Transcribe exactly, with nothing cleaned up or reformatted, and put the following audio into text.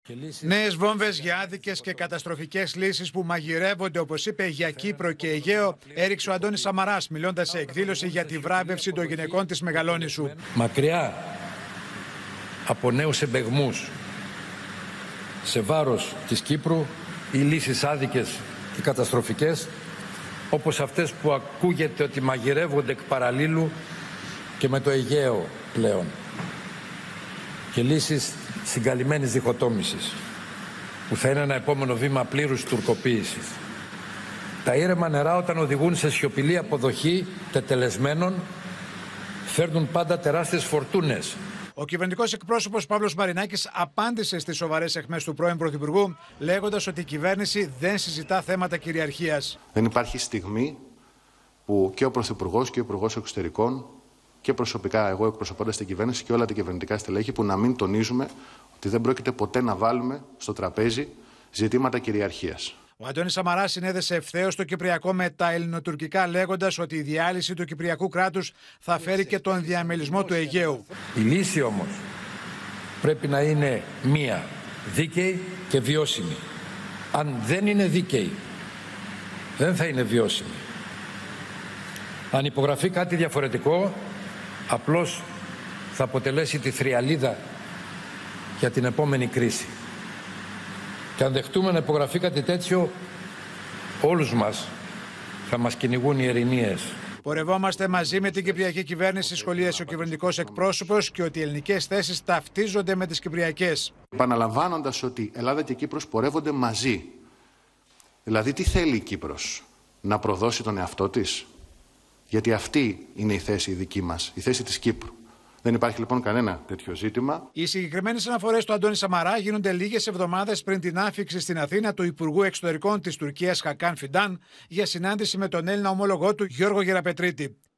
Νέες βόμβες για άδικες και καταστροφικές λύσεις που μαγειρεύονται, όπως είπε, για Κύπρο και Αιγαίο, έριξε ο Αντώνης Σαμαράς, μιλώντας σε εκδήλωση για τη βράβευση των γυναικών της Μεγαλόνισσου. Μακριά από νέους εμπεγμούς σε βάρος της Κύπρου οι λύσεις άδικες και καταστροφικές, όπως αυτές που ακούγεται ότι μαγειρεύονται εκ παραλλήλου και με το Αιγαίο πλέον, και λύσεις συγκαλυμμένης διχοτόμησης, που θα είναι ένα επόμενο βήμα πλήρους τουρκοποίησης. Τα ήρεμα νερά, όταν οδηγούν σε σιωπηλή αποδοχή τετελεσμένων, φέρνουν πάντα τεράστιες φορτούνες. Ο κυβερνητικός εκπρόσωπος Παύλος Μαρινάκης απάντησε στις σοβαρές αιχμές του πρώην Πρωθυπουργού, λέγοντας ότι η κυβέρνηση δεν συζητά θέματα κυριαρχίας. Δεν υπάρχει στιγμή που και ο Πρωθυπουργός και ο Υπουργός Εξωτερικών και προσωπικά εγώ, εκπροσωπώντας την κυβέρνηση και όλα τα κυβερνητικά στελέχη, που να μην τονίζουμε ότι δεν πρόκειται ποτέ να βάλουμε στο τραπέζι ζητήματα κυριαρχίας. Ο Αντώνης Σαμαράς συνέδεσε ευθέως το Κυπριακό με τα ελληνοτουρκικά, λέγοντας ότι η διάλυση του Κυπριακού κράτους θα φέρει και τον διαμελισμό του Αιγαίου. Η λύση όμως πρέπει να είναι μία, δίκαιη και βιώσιμη. Αν δεν είναι δίκαιη, δεν θα είναι βιώσιμη. Αν υπογραφεί κάτι διαφορετικό, απλώς θα αποτελέσει τη θριαλίδα για την επόμενη κρίση. Και αν δεχτούμε να υπογραφεί κάτι τέτοιο, όλους μας θα μας κυνηγούν οι ερηνίες. Πορευόμαστε μαζί με την Κυπριακή κυβέρνηση, σχολίασε ο κυβερνητικός εκπρόσωπος, και ότι οι ελληνικές θέσεις ταυτίζονται με τις κυπριακές. Επαναλαμβάνοντας ότι Ελλάδα και Κύπρος πορεύονται μαζί. Δηλαδή, τι θέλει η Κύπρος? Να προδώσει τον εαυτό της? Γιατί αυτή είναι η θέση η δική μας, η θέση της Κύπρου. Δεν υπάρχει λοιπόν κανένα τέτοιο ζήτημα. Οι συγκεκριμένες αναφορές του Αντώνη Σαμαρά γίνονται λίγες εβδομάδες πριν την άφιξη στην Αθήνα του Υπουργού Εξωτερικών της Τουρκίας Χακάν Φιντάν για συνάντηση με τον Έλληνα ομόλογό του Γιώργο Γεραπετρίτη.